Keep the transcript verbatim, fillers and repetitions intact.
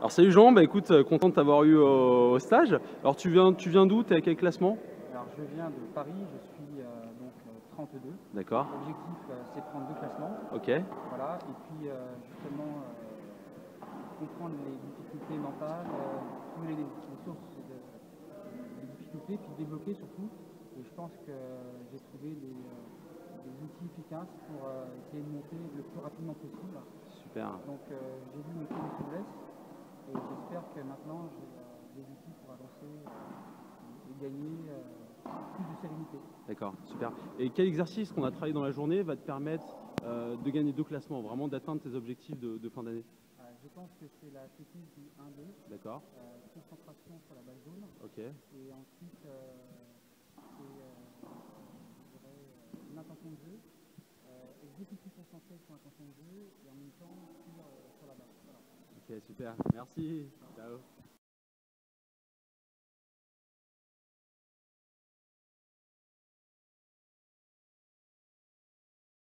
Alors salut Jean, bah écoute, euh, content de t'avoir eu au, au stage. Alors tu viens, tu viens d'où? T'es à quel classement? Alors, je viens de Paris, je suis euh, donc euh, trente-deux. D'accord. L'objectif, euh, c'est de prendre deux classements. Ok. Voilà, et puis euh, justement euh, comprendre les difficultés mentales, euh, trouver les, les sources de, des difficultés, puis débloquer surtout. Et je pense que j'ai trouvé les, euh, les outils efficaces pour euh, essayer de monter le plus rapidement possible. Super. Donc euh, j'ai vu mes points de faiblesse et j'espère que maintenant j'ai euh, des outils pour avancer euh, et gagner euh, plus de sérénité. D'accord, super. Et quel exercice qu'on a travaillé dans la journée va te permettre euh, de gagner deux classements, vraiment d'atteindre tes objectifs de, de fin d'année? Euh, je pense que c'est la technique du un deux, D'accord. euh, concentration sur la balle jaune, Ok. et ensuite euh, c'est euh, je dirais, euh, une intention de jeu, euh, être beaucoup plus concentré sur l'intention de jeu et en même temps sur, euh, sur la balle. Voilà. Ok, super. Merci. Ciao.